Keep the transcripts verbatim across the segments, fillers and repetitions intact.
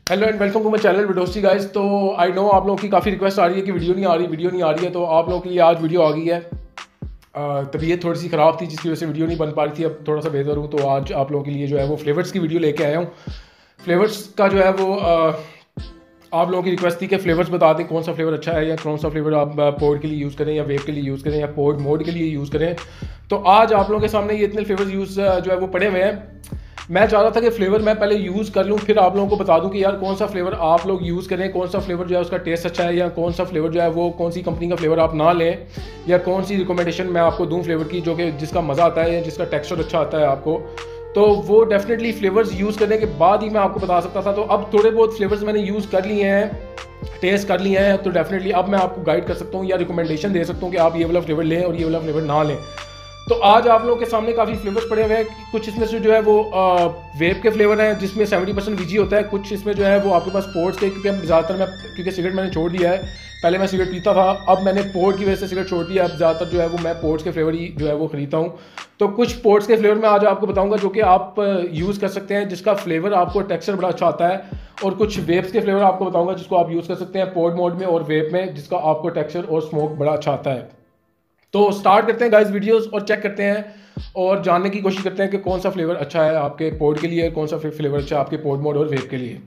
Hello and welcome to my channel विडोस्टी guys. तो I no आप लोगों की काफ़ी रिक्वेस्ट आ रही है कि वीडियो नहीं आ रही वीडियो नहीं आ रही है, तो आप लोगों के लिए आज वीडियो आ गई है। तबीयत थोड़ी सी ख़राब थी जिसकी वजह से वीडियो नहीं बन पा रही थी, अब थोड़ा सा बेहतर हूँ, तो आज आप लोगों के लिए जो है वो फ्लेवर्स की वीडियो लेके आया हूँ। फ्लेवर्स का जो है वो आ, आप लोगों की रिक्वेस्ट थी कि फ्लेवर्स बता दें कौन सा फ्लेवर अच्छा है या कौन सा फ्लेवर आप पोड के लिए यूज़ करें या वेव के लिए यूज़ करें या पोड मोड के लिए यूज़ करें। तो आज आप लोगों के सामने ये इतने फ्लेवर्स यूज़ जो है वो पड़े हुए हैं। मैं चाह रहा था कि फ्लेवर मैं पहले यूज़ कर लूँ, फिर आप लोगों को बता दूं कि यार कौन सा फ्लेवर आप लोग यूज़ करें, कौन सा फ्लेवर जो है उसका टेस्ट अच्छा है या कौन सा फ्लेवर जो है वो कौन सी कंपनी का फ्लेवर आप ना लें, या कौन सी रिकमेंडेशन मैं आपको दूं फ्लेवर की जो कि जिसका मज़ा आता है या जिसका टेक्सचर अच्छा आता है आपको। तो वो डेफिनेटली फ्लेवर्स यूज़ करने के बाद ही मैं आपको बता सकता था। तो अब थोड़े बहुत फ्लेवर्स मैंने यूज़ कर लिए हैं, टेस्ट कर लिए हैं, तो डेफिनेटली अब मैं आपको गाइड कर सकता हूँ या रिकमेंडेशन दे सकता हूँ कि आप ये वाला फ्लेवर लें और ये वाला फ्लेवर ना लें। तो आज आप लोगों के सामने काफ़ी फ्लेवर्स पड़े हुए हैं। कुछ इसमें से जो है वो वेब के फ्लेवर हैं जिसमें सेवेंटी परसेंट वीजी होता है, कुछ इसमें जो है वो आपके पास पोर्ट्स के, क्योंकि ज़्यादातर मैं क्योंकि सिगरेट मैंने छोड़ दिया है, पहले मैं सिगरेट पीता था, अब मैंने पोर्ट की वजह से सिगरेट छोड़ दिया, अब ज़्यादातर जो है वो मैं पोर्ट्स के फ्लेवर ही जो है वो खरीदता हूँ। तो कुछ पोर्ट्स के फ्लेवर मैं आज आपको बताऊँगा जो कि आप यूज़ कर सकते हैं, जिसका फ्लेवर आपको टेक्सचर बड़ा अच्छा आता है, और कुछ वेब्स के फ्लेवर आपको बताऊँगा जिसको आप यूज़ कर सकते हैं पोर्ट मोड में और वेब में, जिसका आपको टेक्सचर और स्मोक बड़ा अच्छा आता है। तो स्टार्ट करते हैं गाइस वीडियोस और चेक करते हैं और जानने की कोशिश करते हैं कि कौन सा फ्लेवर अच्छा है आपके पोड के लिए, कौन सा फ्लेवर अच्छा है आपके पोड मोड और वेब के लिए।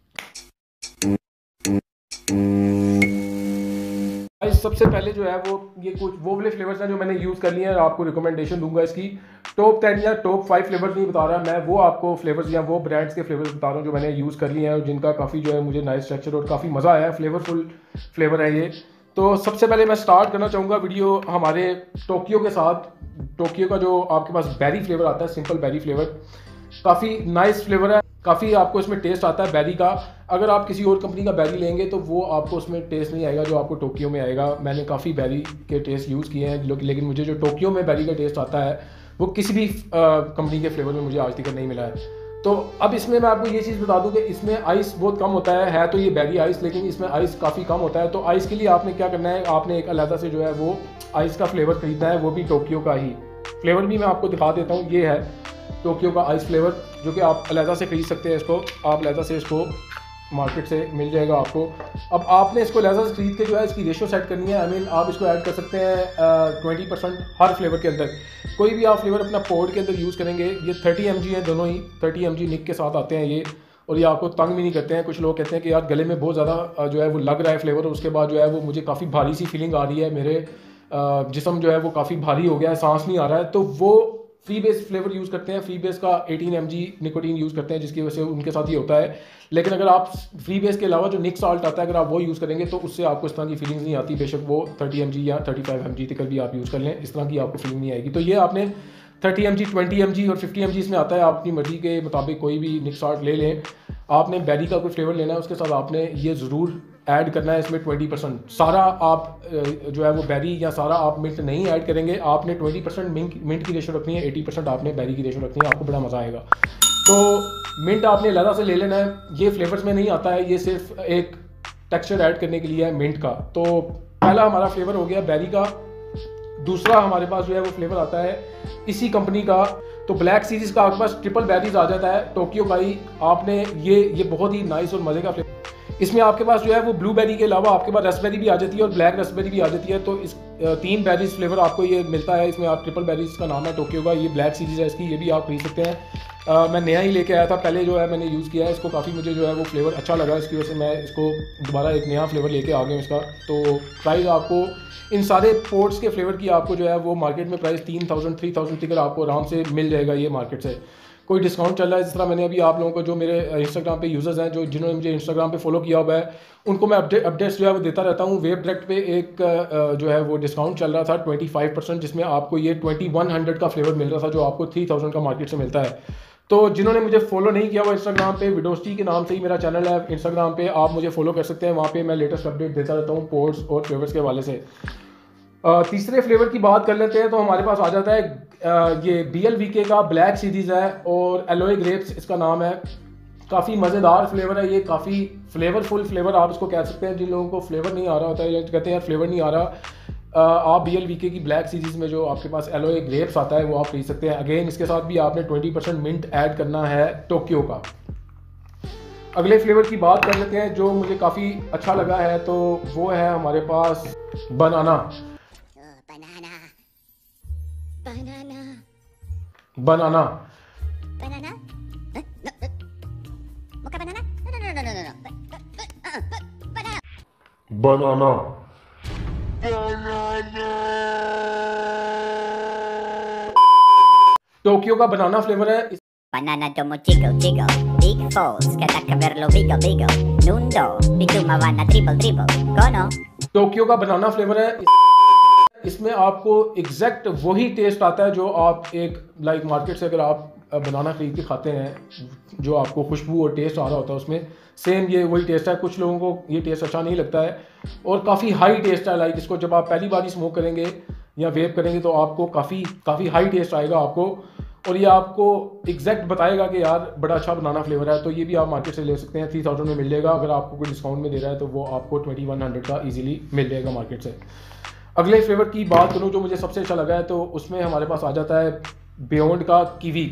गाइस सबसे पहले जो है वो ये कुछ वो वाले फ्लेवर्स हैं जो मैंने यूज़ कर लिए हैं, आपको रिकमेंडेशन दूंगा इसकी। टॉप टेन या टॉप फाइव फ्लेवर्स नहीं बता रहा मैं, वो आपको फ्लेवर्स या वो ब्रांड्स के फ्लेवर्स बता रहा हूँ जो मैंने यूज़ कर लिए हैं और जिनका काफ़ी जो है मुझे नाइस टेक्सचर और काफ़ी मज़ा आया है, फ्लेवरफुल फ्लेवर है ये। तो सबसे पहले मैं स्टार्ट करना चाहूँगा वीडियो हमारे टोक्यो के साथ। टोक्यो का जो आपके पास बेरी फ्लेवर आता है, सिंपल बेरी फ्लेवर, काफ़ी नाइस फ्लेवर है, काफ़ी आपको इसमें टेस्ट आता है बेरी का। अगर आप किसी और कंपनी का बेरी लेंगे तो वो आपको उसमें टेस्ट नहीं आएगा जो आपको टोक्यो में आएगा। मैंने काफ़ी बेरी के टेस्ट यूज़ किए हैं, लेकिन मुझे जो टोक्यो में बेरी का टेस्ट आता है वो किसी भी कंपनी के फ्लेवर में मुझे आज तक नहीं मिला है। तो अब इसमें मैं आपको ये चीज़ बता दूं कि इसमें आइस बहुत कम होता है है तो ये बेरी आइस, लेकिन इसमें आइस काफ़ी कम होता है। तो आइस के लिए आपने क्या करना है, आपने एक अलग से जो है वो आइस का फ्लेवर खरीदना है, वो भी टोक्यो का ही फ्लेवर भी मैं आपको दिखा देता हूँ। ये है टोक्यो का आइस फ्लेवर जो कि आप अलग से खरीद सकते हैं, इसको आप अलग से इसको मार्केट से मिल जाएगा आपको। अब आपने इसको अलग से खरीद के जो है इसकी रेशो सेट करनी है। आई मीन आप इसको ऐड कर सकते हैं ट्वेंटी परसेंट हर फ्लेवर के अंदर। कोई भी आप फ्लेवर अपना पोड के अंदर यूज़ करेंगे, ये थर्टी एम जी है दोनों ही, थर्टी एम जी निक के साथ आते हैं ये, और ये आपको तंग भी नहीं करते हैं। कुछ लोग कहते हैं कि यार गले में बहुत ज़्यादा जो है वो लग रहा है फ्लेवर, उसके बाद जो है वो मुझे काफ़ी भारी सी फीलिंग आ रही है, मेरे जिस्म जो है वो काफ़ी भारी हो गया है, सांस नहीं आ रहा है, तो वो फ्री बेस फ्लेवर यूज़ करते हैं। फ्री बेस का eighteen M G nicotine use करते हैं जिसकी वजह से उनके साथ ही होता है। लेकिन अगर आप फ्री बेस के अलावा जो निक साल्ट आता है अगर आप वो यूज़ करेंगे तो उससे आपको इस तरह की फीलिंग्स नहीं आती, बेशक वो थर्टी एम जी या थर्टी फाइव एम जी तक भी आप यूज़ कर लें, इस तरह की आपको फीलिंग नहीं आएगी। तो ये आपने thirty M G, twenty M G और फिफ्टी एम जी इसमें आता है, आप अपनी मर्जी के मुताबिक कोई भी निक साल्ट ले लें। आपने बेरी का कोई फ्लेवर लेना है, उसके साथ आपने ये ज़रूर ऐड करना है इसमें ट्वेंटी परसेंट। सारा आप जो है वो बेरी या सारा आप मिंट नहीं ऐड करेंगे, आपने ट्वेंटी परसेंट मिंट मिंट की रेशो रखनी है, एटी परसेंट आपने बेरी की रेशो रखनी है, आपको बड़ा मज़ा आएगा। तो मिंट आपने अलग से ले लेना है, ये फ्लेवर्स में नहीं आता है, ये सिर्फ एक टेक्सचर ऐड करने के लिए है मिंट का। तो पहला हमारा फ्लेवर हो गया बेरी का। दूसरा हमारे पास जो है वो फ्लेवर आता है इसी कंपनी का, तो ब्लैक सीरीज़ का आपके पास ट्रिपल बेरीज आ जाता है टोक्यो का ही। आपने ये ये बहुत ही नाइस और मज़े का फ्लेवर, इसमें आपके पास जो है वो ब्लूबेरी के अलावा आपके पास रसबेरी भी आ जाती है और ब्लैक रसबेरी भी आ जाती है। तो इस तीन बेरीज फ्लेवर आपको ये मिलता है इसमें। आप ट्रिपल बेरीज का नाम है टोक्यो का, ये ब्लैक सीरीज़ है इसकी, ये भी आप खरीद सकते हैं। आ, मैं नया ही लेके आया था, पहले जो है मैंने यूज़ किया है इसको, काफ़ी मुझे जो है वो फ्लेवर अच्छा लगा, इसकी वजह से मैं इसको दोबारा एक नया फ्लेवर लेके आ गया इसका। तो प्राइस आपको इन सारे पोर्ट्स के फ्लेवर की आपको जो है वो मार्केट में प्राइस तीन थाउजेंड थ्री थाउजेंड तक आपको आराम से मिल जाएगा ये मार्केट से। कोई डिस्काउंट चल रहा है, जिस तरह मैंने अभी आप लोगों को जो मेरे इंस्टाग्राम पे यूज़र्स हैं जो जिन्होंने मुझे इंस्टाग्राम पे फॉलो किया हुआ है उनको मैं अपडेट अपडेट्स जो है वो देता रहता हूँ। वेब डायरेक्ट पे एक जो है वो डिस्काउंट चल रहा था ट्वेंटी फाइव परसेंट, जिसमें आपको ये ट्वेंटी वन हंड्रेड का फ्लेवर मिल रहा था जो आपको थ्री थाउजेंड का मार्केट से मिलता है। तो जिन्होंने मुझे फॉलो नहीं किया हुआ इंस्टाग्राम पे, विडोस्टी के नाम से ही मेरा चैनल है इंस्टाग्राम पे, आप मुझे फॉलो कर सकते हैं, वहाँ पे मैं लेटेस्ट अपडेट देता रहता हूँ पोर्ट्स और फ्लेवर्स के हवाले से। तीसरे फ्लेवर की बात कर लेते हैं, तो हमारे पास आ जाता है आ, ये बी एल वी के का ब्लैक सीरीज़ है और एलोए ग्रेप्स इसका नाम है। काफ़ी मज़ेदार फ्लेवर है ये, काफ़ी फ्लेवरफुल फ्लेवर आप इसको कह सकते हैं। जिन लोगों को फ्लेवर नहीं आ रहा होता है या कहते हैं यार फ्लेवर नहीं आ रहा, आप बी एल वी के की ब्लैक सीरीज़ में जो आपके पास एलोए ग्रेप्स आता है वो आप खरीद सकते हैं। अगेन इसके साथ भी आपने ट्वेंटी परसेंट मिंट ऐड करना है टोक्यो का। अगले फ्लेवर की बात कर लेते हैं जो मुझे काफ़ी अच्छा लगा है, तो वो है हमारे पास बनाना। बनाना बनाना बनाना बनाना मुका banana no no no no no banana banana Tokyo का बनाना फ्लेवर है। Banana domo jiggle jiggle, big falls, kada caverlo wiggle wiggle, nundo, bituma wana dribble dribble, gono. Tokyo का banana flavour है। इसमें आपको exact वही test आता है जो आप एक लाइक मार्केट से अगर आप बनाना खरीद के खाते हैं, जो आपको खुशबू और टेस्ट आ रहा होता है उसमें सेम ये वही टेस्ट है। कुछ लोगों को ये टेस्ट अच्छा नहीं लगता है और काफ़ी हाई टेस्ट है। लाइक इसको जब आप पहली बार ही स्मोक करेंगे या वेप करेंगे तो आपको काफ़ी काफ़ी हाई टेस्ट आएगा आपको, और ये आपको एग्जैक्ट बताएगा कि यार बड़ा अच्छा बनाना फ्लेवर है। तो ये भी आप मार्केट से ले सकते हैं, थ्री थाउजेंड में मिल जाएगा। अगर आपको कोई डिस्काउंट में दे रहा है तो वो आपको ट्वेंटी वन हंड्रेड का इजीली मिल जाएगा मार्केट से। अगले फ्लेवर की बात करूँ जो मुझे सबसे अच्छा लगा है, तो उसमें हमारे पास आ जाता है बियॉन्ड का कीवी।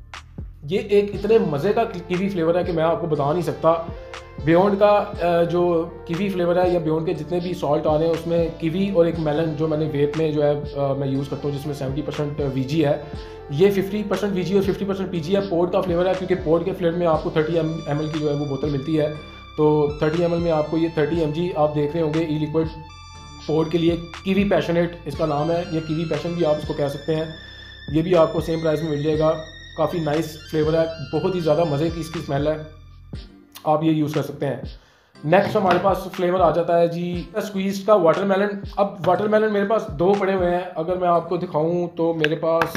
ये एक इतने मज़े का कीवी फ्लेवर है कि मैं आपको बता नहीं सकता। बियॉन्ड का जो कीवी फ्लेवर है या बियॉन्ड के जितने भी सॉल्ट आ रहे हैं उसमें कीवी और एक मेलन जो मैंने वेप में जो है मैं यूज़ करता हूँ जिसमें सेवेंटी परसेंट वीजी है, ये फिफ्टी परसेंट वीजी और फिफ्टी परसेंट पीजी है। पोर्ट का फ्लेवर है क्योंकि पोर्ट के फ्लेवर में आपको थर्टी एम एल की जो है वो बोतल मिलती है, तो थर्टी एम एल में आपको ये थर्टी एम जी आप देख रहे होंगे ई लिक्विड पोर्ट के लिए। कीवी पैशनेट इसका नाम है, या कीवी पैशन भी आप इसको कह सकते हैं। ये भी आपको सेम प्राइस में मिल जाएगा। काफ़ी नाइस फ्लेवर है, बहुत ही ज़्यादा मज़े की इसकी स्मेल है, आप ये यूज़ कर सकते हैं। नेक्स्ट हमारे पास फ्लेवर आ जाता है जी स्क्वीज का वाटरमेलन। अब वाटरमेलन मेरे पास दो पड़े हुए हैं, अगर मैं आपको दिखाऊं तो मेरे पास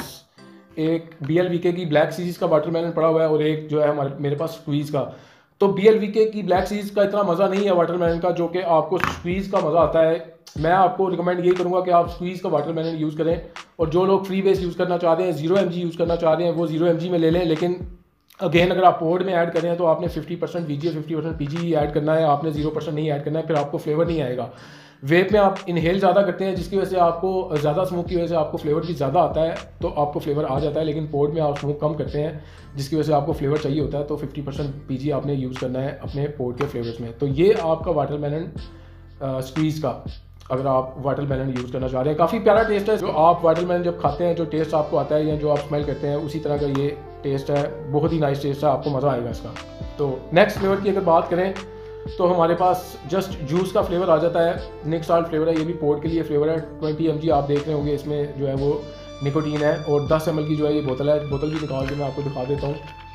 एक बी एल वी के की ब्लैक सीरीज़ का वाटरमेलन पड़ा हुआ है और एक जो है हमारे मेरे पास स्क्वीज़ का। तो बी एल वी के की ब्लैक सीरीज़ का इतना मज़ा नहीं है वाटरमेलन का जो कि आपको स्क्वीज़ का मज़ा आता है। मैं आपको रिकमेंड यही करूँगा कि आप स्क्वीज़ का वाटरमेलन यूज़ करें, और जो लोग फ्री बेस यूज़ करना चाह रहे हैं, जीरो एम जी यूज़ करना चाह रहे हैं, वो जीरो एम जी में ले लें। लेकिन अगेन अगर आप पोर्ट में ऐड करें हैं तो आपने फिफ्टी परसेंट वी जी और fifty percent P G add करना है, आपने जीरो परसेंट नहीं ऐड करना है, फिर आपको फ्लेवर नहीं आएगा। वेप में आप इनहेल ज़्यादा करते हैं जिसकी वजह से आपको ज़्यादा स्मोक की वजह से आपको फ्लेवर भी ज़्यादा आता है, तो आपको फ्लेवर आ जाता है। लेकिन पोर्ट में आप स्मोक कम करते हैं जिसकी वजह से आपको फ्लेवर चाहिए होता है, तो फिफ्टी परसेंट पी जी आपने यूज़ करना है अपने पोर्ट के फ्लेवर्स में। तो ये आपका वाटरमेलन स्क्वीज़ का अगर आप वाटरमेलन यूज़ करना चाह रहे हैं, काफ़ी प्यारा टेस्ट है। जो आप वाटरमेलन जब खाते हैं जो टेस्ट आपको आता है या जो आप स्मेल करते हैं उसी तरह का ये टेस्ट है, बहुत ही नाइस टेस्ट है, आपको मज़ा आएगा इसका। तो नेक्स्ट फ्लेवर की अगर बात करें तो हमारे पास जस्ट जूस का फ्लेवर आ जाता है। निक साल्ट फ्लेवर है, ये भी पोर्ट के लिए फ्लेवर है। ट्वेंटी एम जी आप देख रहे होंगे, इसमें जो है वो निकोटीन है और दस एम एल की जो है ये बोतल है। बोतल भी निकाल के मैं आपको दिखा देता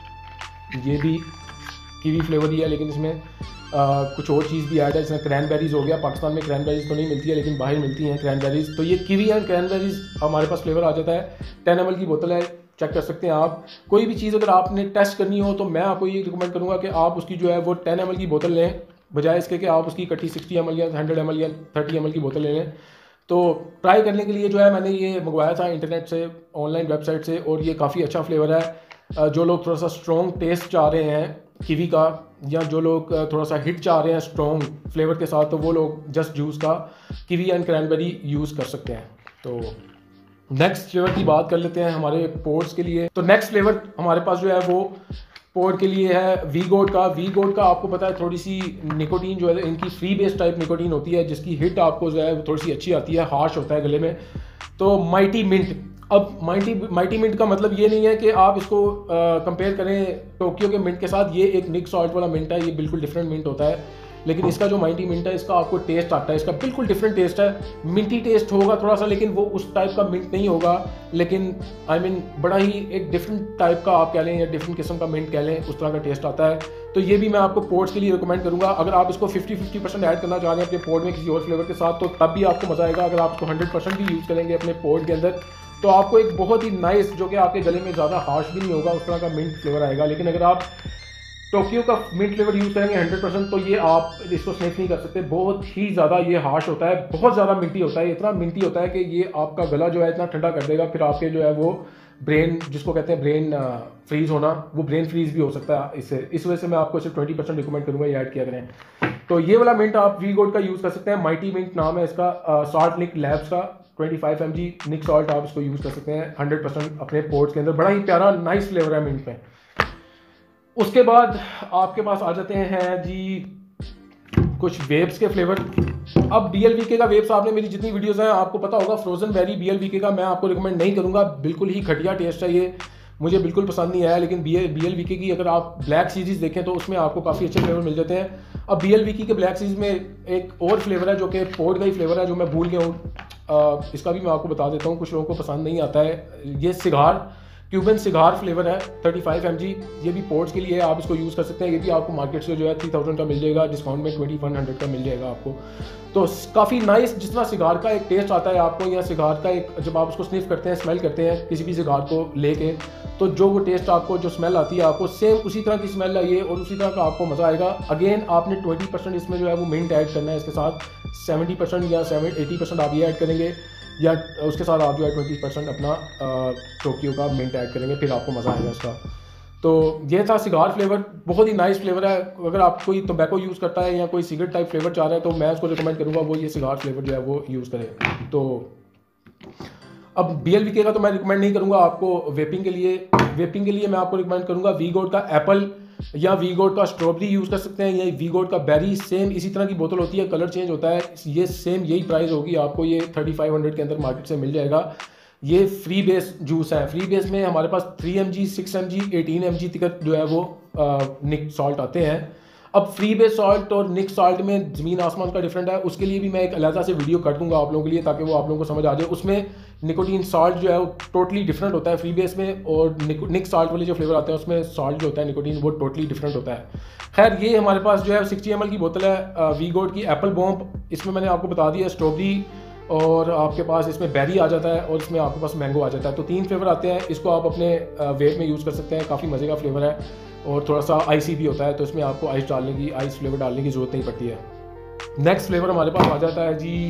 हूँ। ये भी कीवी फ्लेवर ही है, लेकिन इसमें आ, कुछ और चीज़ भी ऐड है, इसमें क्रैनबेरीज हो गया। पाकिस्तान में क्रैनबेरीज तो नहीं मिलती है लेकिन बाहर मिलती हैं क्रैनबेरीज। तो ये कीवी एंड क्रैनबेरीज हमारे पास फ्लेवर आ जाता है। टेन एम एल की बोतल है, चेक कर सकते हैं आप। कोई भी चीज़ अगर आपने टेस्ट करनी हो तो मैं आपको ये रिकमेंड करूँगा कि आप उसकी जो है वो टेन एम एल की बोतल लें, बजाय इसके कि आप उसकी इकट्ठी सिक्सटी एम एल या हंड्रेड एम एल या थर्टी एम एल की बोतल ले लें। तो ट्राई करने के लिए जो है मैंने ये मंगवाया था इंटरनेट से, ऑनलाइन वेबसाइट से, और ये काफ़ी अच्छा फ्लेवर है। जो लोग थोड़ा सा स्ट्रॉन्ग टेस्ट चाह रहे हैं कीवी का, या जो लोग थोड़ा सा हिट चाह रहे हैं स्ट्रॉन्ग फ्लेवर के साथ, तो वो लोग जस्ट जूस का कीवी एंड क्रैनबेरी यूज़ कर सकते हैं। तो नेक्स्ट फ्लेवर की बात कर लेते हैं हमारे पोर्ट्स के लिए। तो नेक्स्ट फ्लेवर हमारे पास जो है वो पोर्ट के लिए है वी गोट का। वी गोट का आपको पता है थोड़ी सी निकोटीन जो है इनकी फ्री बेस टाइप निकोटीन होती है, जिसकी हिट आपको जो है थोड़ी सी अच्छी आती है, हार्श होता है गले में। तो माइटी मिंट, अब माइटी माइटी मिंट का मतलब ये नहीं है कि आप इसको कंपेयर करें टोक्यो के मिंट के साथ। ये एक निक सॉल्ट वाला मिंट है, ये बिल्कुल डिफरेंट मिंट होता है। लेकिन इसका जो माइटी मिंट है इसका आपको टेस्ट आता है, इसका बिल्कुल डिफरेंट टेस्ट है। मिंटी टेस्ट होगा थोड़ा सा, लेकिन वो उस टाइप का मिंट नहीं होगा। लेकिन आई I मीन mean, बड़ा ही एक डिफरेंट टाइप का आप कह लें या डिफरेंट किस्म का मिंट कह लें, उस तरह का टेस्ट आता है। तो ये भी मैं आपको पोर्ट्स के लिए रिकमेंड करूँगा। अगर आप इसको फिफ्टी फिफ्टी परसेंट ऐड करना चाह रहे हैं अपने पोर्ट में किसी और फ्लेवर के साथ, तो तब भी आपको मज़ा आएगा। अगर आप इसको हंड्रेड परसेंट भी यूज़ करेंगे अपने पोर्ट के अंदर तो आपको एक बहुत ही नाइस, जो कि आपके गले में ज़्यादा हार्श भी नहीं होगा, उस तरह का मिंट फ्लेवर आएगा। लेकिन अगर आप टोक्यो का मिंट फ्लेवर यूज़ करेंगे हंड्रेड परसेंट, तो ये आप इसको स्निफ नहीं कर सकते, बहुत ही ज़्यादा ये हार्श होता है, बहुत ज़्यादा मिंटी होता है। इतना मिंटी होता है कि ये आपका गला जो है इतना ठंडा कर देगा, फिर आपके जो है वो ब्रेन, जिसको कहते हैं ब्रेन फ्रीज होना, वो ब्रेन फ्रीज भी हो सकता है इससे। इस वजह से मैं आपको इसे ट्वेंटी परसेंट रिकमेंड करूँगा ये ऐड किया करें। तो ये वाला मिंट आप वी गोट का यूज़ कर सकते हैं, माइटी मिंट नाम है इसका, सॉल्ट निक लैब्स का twenty five M G nic salt आप इसको यूज़ कर सकते हैं हंड्रेड परसेंट अपने पोर्ट्स के अंदर। बड़ा ही प्यारा नाइस फ्लेवर है मिंट में। उसके बाद आपके पास आ जाते हैं जी कुछ वेब्स के फ्लेवर। अब बी एल वी के का वेब्स, आपने मेरी जितनी वीडियोस हैं आपको पता होगा, frozen berry B L V K का मैं आपको रिकमेंड नहीं करूँगा, बिल्कुल ही घटिया टेस्ट है ये, मुझे बिल्कुल पसंद नहीं आया। लेकिन बी एल वी के की अगर आप ब्लैक सीरीज़ देखें तो उसमें आपको काफ़ी अच्छे फ्लेवर मिल जाते हैं। अब B L V K black series में एक और फ्लेवर है जो कि पोर्ट का ही फ्लेवर है, जो मैं भूल गया हूँ, इसका भी मैं आपको बता देता हूँ, कुछ लोगों को पसंद नहीं आता है। ये सिगार क्यूबन सिगार फ्लेवर है थर्टी फाइव एम जी, ये भी पोर्ट्स के लिए है, आप इसको यूज़ कर सकते हैं। ये भी आपको मार्केट से जो है थ्री थाउजेंड का मिल जाएगा, डिस्काउंट में ट्वेंटी वन हंड्रेड का मिल जाएगा आपको। तो काफ़ी नाइस, जिस तरह सिगार का एक टेस्ट आता है आपको, या सिगार का एक, जब आप उसको स्निफ करते हैं, स्मेल करते हैं किसी भी सिगार को लेके, तो जो वो टेस्ट आपको, जो स्मेल आती है आपको, सेम उसी तरह की स्मेल आइए और उसी तरह का आपको मज़ा आएगा। अगेन आपने ट्वेंटी परसेंट इसमें जो है वो मिंट ऐड करना है, इसके साथ सेवेंटी परसेंट या सेवन एटी परसेंट आप ये ऐड करेंगे, या उसके साथ आप जो है ट्वेंटी परसेंट अपना टोक्यो का मिंट ऐड करेंगे, फिर आपको मज़ा आएगा इसका। तो ये था सिगार फ्लेवर, बहुत ही नाइस फ्लेवर है। अगर आप कोई टोबैको यूज़ करता है या कोई सिगरेट टाइप फ्लेवर चाह रहे हैं तो मैं उसको रिकमेंड करूँगा वो ये सिगार फ्लेवर जो है वो यूज़ करें। तो अब बी एल वी के का तो मैं रिकमेंड नहीं करूँगा आपको वेपिंग के लिए। वेपिंग के लिए मैं आपको रिकमेंड करूँगा वी गोल्ड का एप्पल या वी गोल्ड का स्ट्रॉबेरी यूज़ कर सकते हैं, या वी गोल्ड का बेरी, सेम इसी तरह की बोतल होती है, कलर चेंज होता है, ये सेम यही प्राइस होगी आपको, ये थर्टी फाइव हंड्रेड के अंदर मार्केट से मिल जाएगा। ये फ्री बेस जूस है, फ्री बेस में हमारे पास three M G, six M G, eighteen M G तक जो है वो निक सॉल्ट आते हैं। अब फ्री बेस सॉल्ट और निक सॉल्ट में ज़मीन आसमान का डिफरेंट है, उसके लिए भी मैं एक अलग से वीडियो कर दूंगा आप लोगों के लिए, ताकि वो आप लोगों को समझ आ जाए। उसमें निकोटीन सॉल्ट जो है वो टोटली डिफरेंट होता है फ्री बेस में, और निक सॉल्ट वाले जो फ्लेवर आते हैं उसमें सॉल्ट जो होता है निकोटीन वो टोटली डिफरेंट होता है। खैर ये हमारे पास जो है सिक्सटी एम एल की बोतल है वी गोल्ड की एप्पल बॉम्ब, इसमें मैंने आपको बता दिया स्ट्रॉबेरी, और आपके पास इसमें बेरी आ जाता है, और इसमें आपके पास मैंगो आ जाता है। तो तीन फ्लेवर आते हैं, इसको आप अपने वेब में यूज़ कर सकते हैं, काफ़ी मज़े का फ्लेवर है, और थोड़ा सा आइसी भी होता है, तो इसमें आपको आइस डालने की, आइस फ्लेवर डालने की ज़रूरत नहीं पड़ती है। नेक्स्ट फ्लेवर हमारे पास आ जाता है जी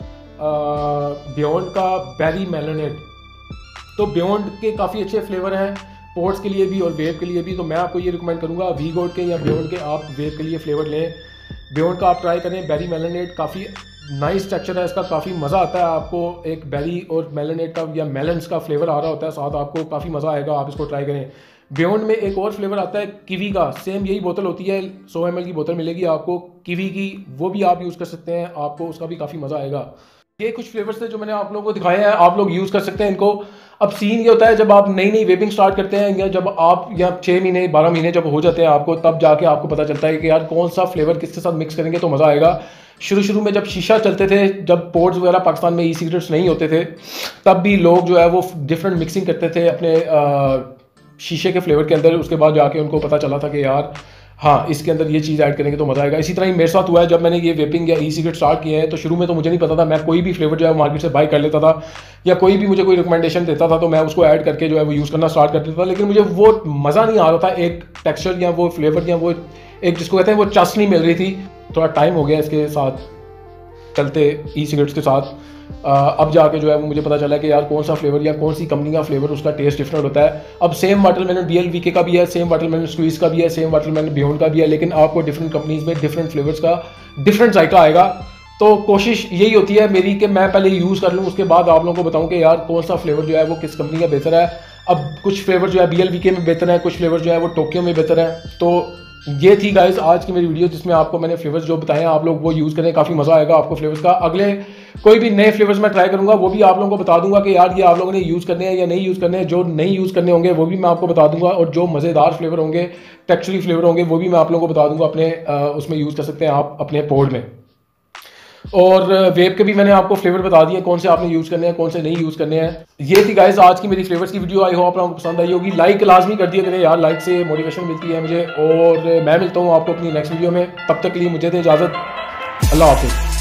बियॉन्ड का बेरी मेलोनेट। तो बियॉन्ड के काफ़ी अच्छे फ्लेवर हैं पोर्ट्स के लिए भी और वेब के लिए भी, तो मैं आपको ये रिकमेंड करूँगा वी गोल्ड के या बियॉन्ड के आप वेब के लिए फ्लेवर लें। बियॉन्ड का आप ट्राई करें, बेरी मेलोनेट काफ़ी नाइस टेक्सचर है इसका, काफ़ी मज़ा आता है आपको, एक बेरी और मेलोनेट का या मेलन्स का फ्लेवर आ रहा होता है साथ, आपको काफ़ी मज़ा आएगा, आप इसको ट्राई करें। बियॉन्ड में एक और फ्लेवर आता है किवी का, सेम यही बोतल होती है, सौ एम एल की बोतल मिलेगी आपको किवी की, वो भी आप यूज़ कर सकते हैं, आपको उसका भी काफ़ी मज़ा आएगा। ये कुछ फ्लेवर्स थे जो मैंने आप लोगों को दिखाए हैं, आप लोग यूज़ कर सकते हैं इनको। अब सीन ये होता है जब आप नई नई वेबिंग स्टार्ट करते हैं, या जब आप या छः महीने बारह महीने जब हो जाते हैं आपको, तब जाके आपको पता चलता है कि यार कौन सा फ्लेवर किसके साथ मिक्स करेंगे तो मज़ा आएगा। शुरू शुरू में जब शीशा चलते थे, जब पोर्ट्स वगैरह पाकिस्तान में ई सिगरेट्स नहीं होते थे, तब भी लोग जो है वो डिफरेंट मिक्सिंग करते थे अपने आ, शीशे के फ्लेवर के अंदर। उसके बाद जाके उनको पता चला था कि यार हाँ इसके अंदर ये चीज़ ऐड करेंगे तो मज़ा आएगा। इसी तरह ही मेरे साथ हुआ है, जब मैंने ये वेपिंग या ई सिगरेट स्टार्ट किए हैं तो शुरू में तो मुझे नहीं पता था, मैं कोई भी फ्लेवर जो है मार्केट से बाई कर लेता था, या कोई भी मुझे कोई रिकमेंडेशन देता था तो मैं उसको ऐड करके जो है वो यूज़ करना स्टार्ट कर देता था, लेकिन मुझे वो मज़ा नहीं आ रहा था, एक टेक्सचर या वो फ्लेवर या वो एक जिसको कहते हैं वो चस नहीं मिल रही थी। थोड़ा टाइम हो गया इसके साथ चलते ई सिगरेट्स के साथ, आ, अब जाके जो है वो मुझे पता चला कि यार कौन सा फ्लेवर या कौन सी कंपनी का फ्लेवर उसका टेस्ट डिफरेंट होता है। अब same watermelon B L V K का भी है, सेम वाटरमेलन स्क्वीज का भी है, सेम वाटरमेलन बियॉन्ड का भी है, लेकिन आपको डिफरेंट कंपनीज में डिफरेंट फ्लेवर्स का डिफरेंट जायका आएगा। तो कोशिश यही होती है मेरी कि मैं पहले यूज़ कर लूँ, उसके बाद आप लोगों को बताऊँ कि यार कौन सा फ्लेवर जो है वो किस कंपनी का बेहतर है। अब कुछ फ्लेवर जो है बी एल वी के में बेहतर है, कुछ फ्लेवर जो है वो टोक्यो में बेहतर है। तो ये थी गाइस आज की मेरी वीडियो, जिसमें आपको मैंने फ्लेवर्स जो बताए हैं आप लोग वो यूज़ करें, काफ़ी मज़ा आएगा आपको फ्लेवर्स का। अगले कोई भी नए फ्लेवर्स मैं ट्राई करूंगा वो भी आप लोगों को बता दूंगा कि यार ये आप लोगों ने यूज़ करने हैं या नहीं यूज़ करने हैं। जो नहीं यूज़ करने होंगे वो भी मैं आपको बता दूंगा, और जो मज़ेदार फ्लेवर होंगे, टेक्सचरी फ्लेवर होंगे, वो भी मैं आप लोगों को बता दूंगा। अपने आ, उसमें यूज़ कर सकते हैं आप अपने पोर्ट में। और वेब के भी मैंने आपको फ्लेवर बता दिए कौन से आपने यूज़ करने हैं, कौन से नहीं यूज़ करने हैं। ये थी गाइस आज की मेरी फ्लेवर्स की वीडियो, आई होप आप लोगों को पसंद आई होगी। लाइक लाजमी कर दिया करें यार, लाइक से मोटिवेशन मिलती है मुझे। और मैं मिलता हूँ आपको अपनी नेक्स्ट वीडियो में, तब तक के लिए मुझे दे इजाज़त, अल्लाह हाफिज़।